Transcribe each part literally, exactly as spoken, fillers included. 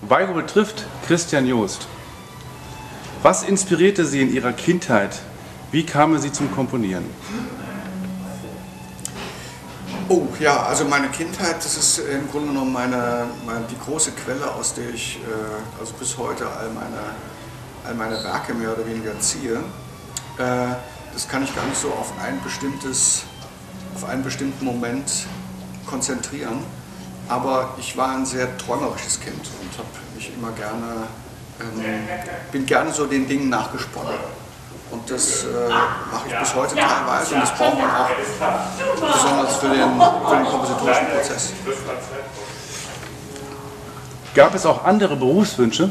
Weihobel trifft Christian Jost. Was inspirierte Sie in Ihrer Kindheit? Wie kamen Sie zum Komponieren? Oh ja, also meine Kindheit, das ist im Grunde genommen meine, meine, die große Quelle, aus der ich äh, also bis heute all meine, all meine Werke mehr oder weniger ziehe. Äh, das kann ich gar nicht so auf ein bestimmtes, auf einen bestimmten Moment konzentrieren. Aber ich war ein sehr träumerisches Kind und habe mich immer gerne, ähm, bin gerne so den Dingen nachgesponnen. Und das äh, mache ich bis heute teilweise und das braucht man auch besonders für den, für den kompositorischen Prozess. Gab es auch andere Berufswünsche?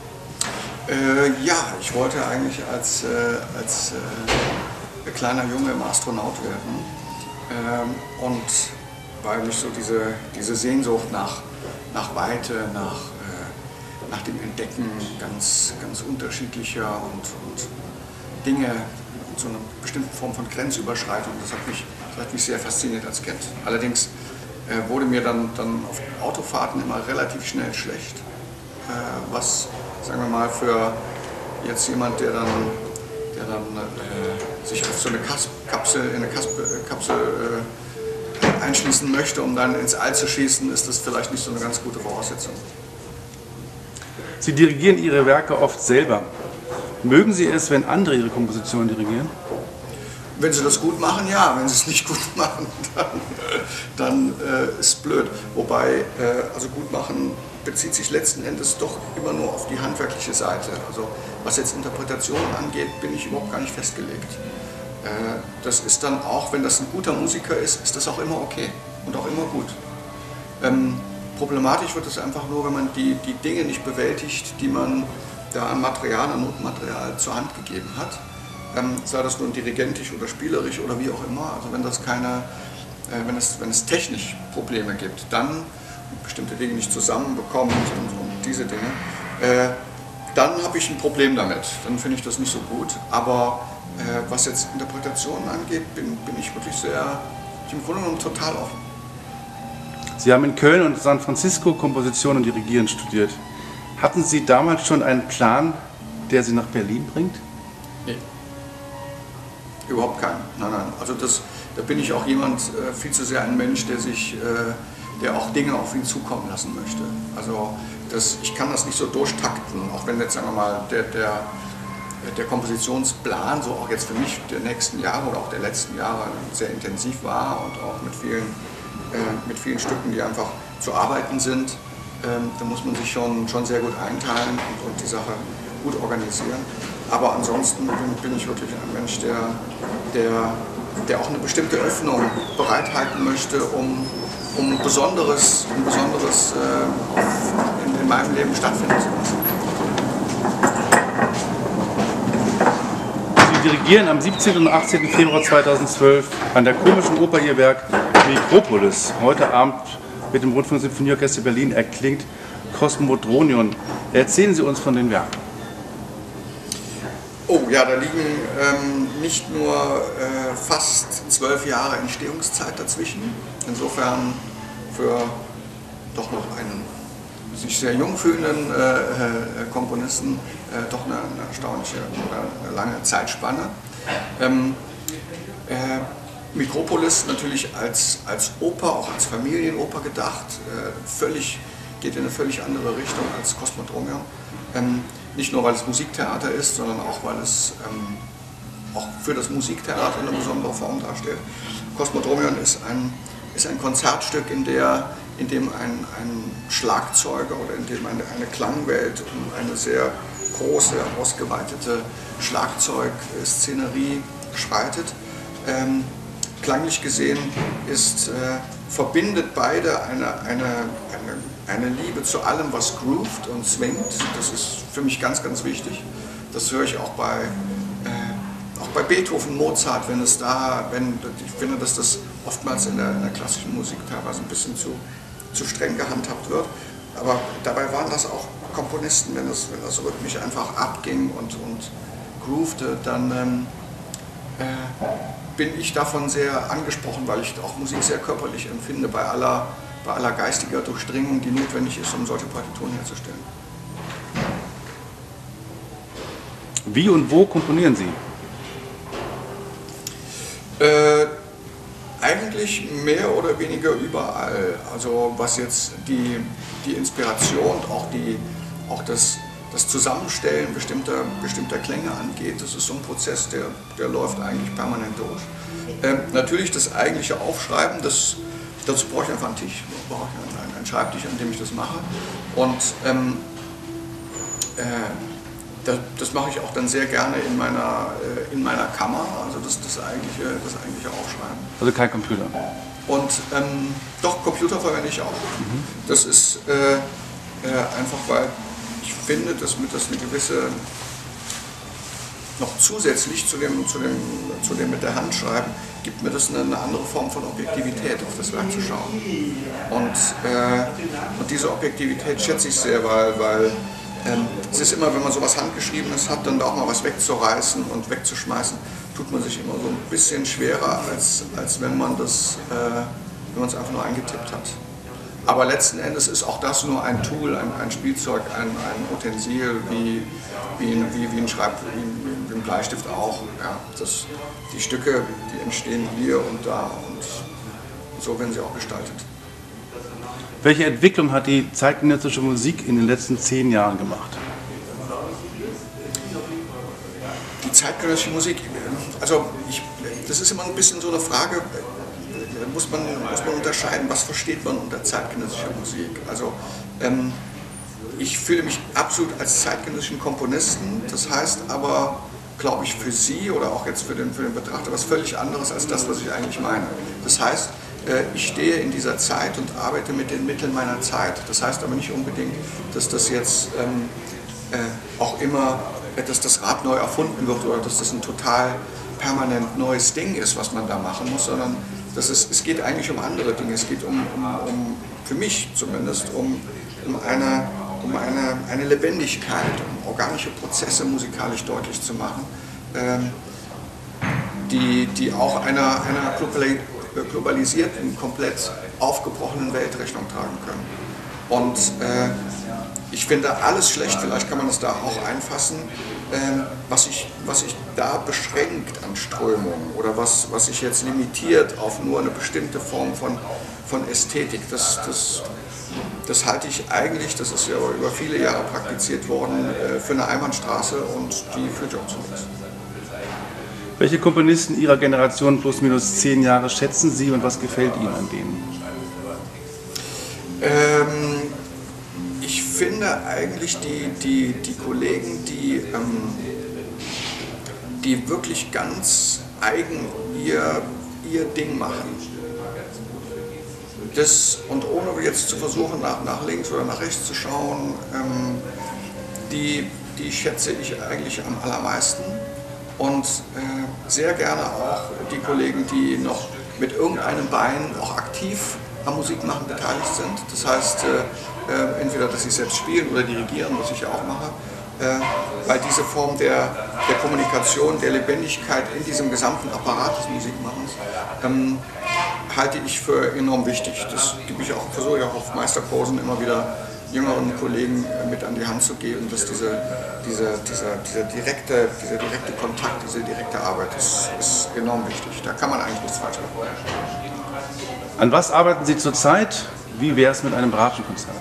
Äh, ja, ich wollte eigentlich als, äh, als äh, kleiner Junge immer Astronaut werden. Ähm, und weil mich so diese, diese Sehnsucht nach, nach Weite, nach, äh, nach dem Entdecken ganz, ganz unterschiedlicher und, und Dinge, so eine bestimmte Form von Grenzüberschreitung, das hat mich, das hat mich sehr fasziniert als Kind. Allerdings äh, wurde mir dann, dann auf Autofahrten immer relativ schnell schlecht, äh, was, sagen wir mal, für jetzt jemand, der dann, der dann äh, sich auf so eine Kas Kapsel, in eine Kas Kapsel äh, einschließen möchte, um dann ins All zu schießen, ist das vielleicht nicht so eine ganz gute Voraussetzung. Sie dirigieren Ihre Werke oft selber. Mögen Sie es, wenn andere Ihre Kompositionen dirigieren? Wenn sie das gut machen, ja. Wenn sie es nicht gut machen, dann, dann äh, ist es blöd. Wobei, äh, also gut machen bezieht sich letzten Endes doch immer nur auf die handwerkliche Seite. Also was jetzt Interpretation angeht, bin ich überhaupt gar nicht festgelegt. Äh, das ist dann auch, wenn das ein guter Musiker ist, ist das auch immer okay und auch immer gut. Ähm, problematisch wird es einfach nur, wenn man die, die Dinge nicht bewältigt, die man da an Material, an Notenmaterial zur Hand gegeben hat, ähm, sei das nun dirigentisch oder spielerisch oder wie auch immer, also wenn das keine, äh, wenn es, wenn es technisch Probleme gibt, dann bestimmte Dinge nicht zusammenbekommt und, und diese Dinge, äh, dann habe ich ein Problem damit, dann finde ich das nicht so gut, aber äh, was jetzt Interpretationen angeht, bin, bin ich wirklich sehr, ich im Grunde genommen total offen. Sie haben in Köln und San Francisco Komposition und Dirigieren studiert. Hatten Sie damals schon einen Plan, der Sie nach Berlin bringt? Nee. Überhaupt keinen. Nein, nein. Also das, da bin ich auch jemand, äh, viel zu sehr ein Mensch, der sich, äh, der auch Dinge auf ihn zukommen lassen möchte. Also das, ich kann das nicht so durchtakten, auch wenn jetzt, sagen wir mal, der, der, der Kompositionsplan, so auch jetzt für mich der nächsten Jahre oder auch der letzten Jahre sehr intensiv war und auch mit vielen, äh, mit vielen Stücken, die einfach zu arbeiten sind. Ähm, da muss man sich schon, schon sehr gut einteilen und, und die Sache gut organisieren. Aber ansonsten bin, bin ich wirklich ein Mensch, der, der, der auch eine bestimmte Öffnung bereithalten möchte, um, um Besonderes, um Besonderes äh, in, in meinem Leben stattfinden zu lassen. Sie dirigieren am siebzehnten und achtzehnten Februar zweitausendzwölf an der Komischen Oper Ihr Werk Mikropolis. Heute Abend mit dem Rundfunksinfonieorchester Berlin erklingt Kosmodronion. Erzählen Sie uns von den Werken. Oh ja, da liegen ähm, nicht nur äh, fast zwölf Jahre Entstehungszeit dazwischen. Insofern für doch noch einen sich sehr jung fühlenden äh, äh, Komponisten äh, doch eine, eine erstaunliche oder eine lange Zeitspanne. Ähm, äh, Mikropolis natürlich als, als Oper, auch als Familienoper gedacht, äh, völlig, geht in eine völlig andere Richtung als Kosmodronion. Ähm, nicht nur weil es Musiktheater ist, sondern auch weil es ähm, auch für das Musiktheater eine besondere Form darstellt. Kosmodronion ist ein, ist ein Konzertstück, in, der, in dem ein, ein Schlagzeuger oder in dem eine, eine Klangwelt und eine sehr große, ausgeweitete Schlagzeugszenerie schreitet. Ähm, Klanglich gesehen ist, äh, verbindet beide eine, eine, eine, eine Liebe zu allem, was groovt und swingt. Das ist für mich ganz, ganz wichtig. Das höre ich auch bei, äh, auch bei Beethoven, Mozart, wenn es da, wenn, ich finde, dass das oftmals in der, in der klassischen Musik teilweise ein bisschen zu, zu streng gehandhabt wird. Aber dabei waren das auch Komponisten, wenn das, wenn das rhythmisch einfach abging und, und groovte, dann ähm, äh, bin ich davon sehr angesprochen, weil ich auch Musik sehr körperlich empfinde, bei aller, bei aller geistiger Durchdringung, die notwendig ist, um solche Partituren herzustellen. Wie und wo komponieren Sie? Äh, eigentlich mehr oder weniger überall. Also was jetzt die, die Inspiration und auch, die, auch das, das Zusammenstellen bestimmter, bestimmter Klänge angeht, das ist so ein Prozess, der, der läuft eigentlich permanent durch. Ähm, natürlich das eigentliche Aufschreiben, das, dazu brauche ich einfach einen Tisch, brauche ich einen, einen Schreibtisch, an dem ich das mache. Und ähm, äh, das, das mache ich auch dann sehr gerne in meiner, äh, in meiner Kammer, also das, das, eigentliche, das eigentliche Aufschreiben. Also kein Computer? Und ähm, doch, Computer verwende ich auch. Mhm. Das ist äh, äh, einfach, weil ich finde, dass mir das eine gewisse, noch zusätzlich zu dem, zu dem, zu dem mit der Hand schreiben, gibt mir das eine, eine andere Form von Objektivität, auf das Werk zu schauen. Und, äh, und diese Objektivität schätze ich sehr, weil, weil ähm, es ist immer, wenn man sowas Handgeschriebenes hat, dann da auch mal was wegzureißen und wegzuschmeißen, tut man sich immer so ein bisschen schwerer, als, als wenn man das, äh, wenn man es einfach nur eingetippt hat. Aber letzten Endes ist auch das nur ein Tool, ein, ein Spielzeug, ein, ein Utensil, wie, wie, wie, wie, ein Schreib, wie, wie ein Bleistift auch. Ja, das, die Stücke, die entstehen hier und da und so werden sie auch gestaltet. Welche Entwicklung hat die zeitgenössische Musik in den letzten zehn Jahren gemacht? Die zeitgenössische Musik, also ich, das ist immer ein bisschen so eine Frage, muss man, muss man unterscheiden, was versteht man unter zeitgenössischer Musik. Also ähm, ich fühle mich absolut als zeitgenössischen Komponisten, das heißt aber, glaube ich, für Sie oder auch jetzt für den, für den Betrachter was völlig anderes als das, was ich eigentlich meine. Das heißt, äh, ich stehe in dieser Zeit und arbeite mit den Mitteln meiner Zeit. Das heißt aber nicht unbedingt, dass das jetzt ähm, äh, auch immer, dass das Rad neu erfunden wird oder dass das ein total permanent neues Ding ist, was man da machen muss, sondern das ist, es geht eigentlich um andere Dinge. Es geht um, um, um für mich zumindest, um, um, eine, um eine, eine Lebendigkeit, um organische Prozesse musikalisch deutlich zu machen, ähm, die, die auch einer, einer globalisierten, komplett aufgebrochenen Welt Rechnung tragen können. Und äh, ich finde alles schlecht, vielleicht kann man das da auch einfassen, ähm, was, ich, was sich da beschränkt an Strömungen oder was, was sich jetzt limitiert auf nur eine bestimmte Form von, von Ästhetik. Das, das, das halte ich eigentlich, das ist ja über viele Jahre praktiziert worden, äh, für eine Einbahnstraße und die führt ja auch zu nichts. Welche Komponisten Ihrer Generation plus minus zehn Jahre schätzen Sie und was gefällt Ihnen an denen? Ähm, ich finde eigentlich die, die, die Kollegen, die, ähm, die wirklich ganz eigen ihr, ihr Ding machen. Das, und ohne jetzt zu versuchen, nach, nach links oder nach rechts zu schauen, ähm, die, die schätze ich eigentlich am allermeisten. Und äh, sehr gerne auch die Kollegen, die noch mit irgendeinem Bein auch aktiv am Musikmachen beteiligt sind. Das heißt, äh, äh, entweder, dass sie selbst spielen oder dirigieren, was ich ja auch mache. Äh, weil diese Form der, der Kommunikation, der Lebendigkeit in diesem gesamten Apparat des Musikmachens ähm, halte ich für enorm wichtig. Das gebe ich auch, versuche ich auch auf Meisterkursen immer wieder jüngeren Kollegen mit an die Hand zu geben, dass diese, diese, dieser, dieser, direkte, dieser direkte Kontakt, diese direkte Arbeit ist, ist enorm wichtig. Da kann man eigentlich nichts falsch machen. An was arbeiten Sie zurzeit? Wie wäre es mit einem Bratschenkonzert?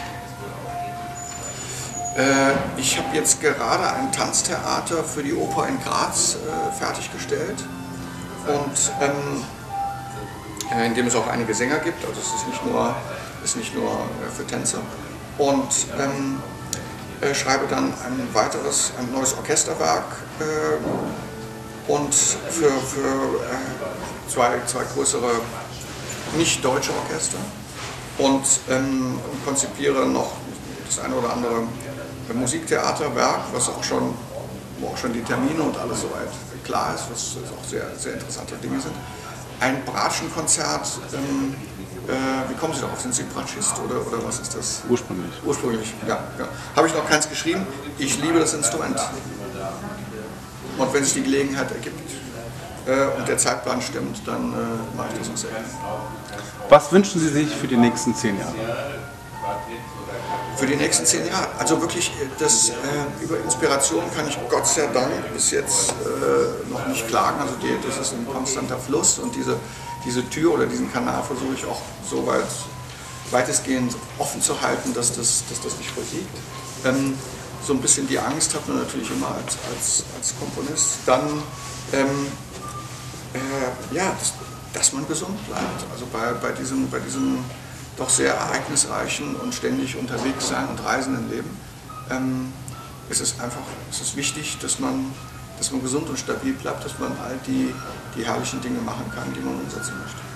Äh, ich habe jetzt gerade ein Tanztheater für die Oper in Graz äh, fertiggestellt. Und ähm, in dem es auch einige Sänger gibt, also es ist nicht nur, ist nicht nur äh, für Tänzer. Und ähm, äh, schreibe dann ein weiteres, ein neues Orchesterwerk äh, und für, für äh, zwei, zwei größere nicht deutsche Orchester und ähm, konzipiere noch das eine oder andere Musiktheaterwerk, was auch schon, wo auch schon die Termine und alles soweit klar ist, was auch sehr, sehr interessante Dinge sind. Ein Bratschenkonzert, ähm, äh, wie kommen Sie darauf? Sind Sie Bratschist oder, oder was ist das? Ursprünglich. Ursprünglich, ja. ja. Habe ich noch keins geschrieben. Ich liebe das Instrument. Und wenn sich die Gelegenheit ergibt äh, und der Zeitplan stimmt, dann äh, mache ich das auch sehr gerne. Was wünschen Sie sich für die nächsten zehn Jahre? Für die nächsten zehn Jahre. Also wirklich, das, äh, über Inspiration kann ich Gott sei Dank bis jetzt äh, noch nicht klagen. Also die, das ist ein konstanter Fluss und diese, diese Tür oder diesen Kanal versuche ich auch so weit, weitestgehend offen zu halten, dass das, dass das nicht versiegt. Ähm, so ein bisschen die Angst hat man natürlich immer als, als, als Komponist. Dann, ähm, äh, ja, das, dass man gesund bleibt. Also bei, bei, diesem, bei diesem doch sehr ereignisreichen und ständig unterwegs sein und reisenden Leben ähm, ist es einfach ist es wichtig, dass man, dass man gesund und stabil bleibt, dass man all die, die herrlichen Dinge machen kann, die man umsetzen möchte.